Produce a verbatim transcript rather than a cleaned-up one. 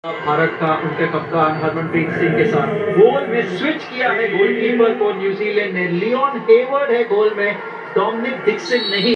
भारत का उनके कप्तान हरमनप्रीत सिंह के साथ गोल में स्विच किया है गोलकीपर को न्यूजीलैंड ने। लियोन हेवर्ड है गोल में, डोमिनिक डिक्सन नहीं।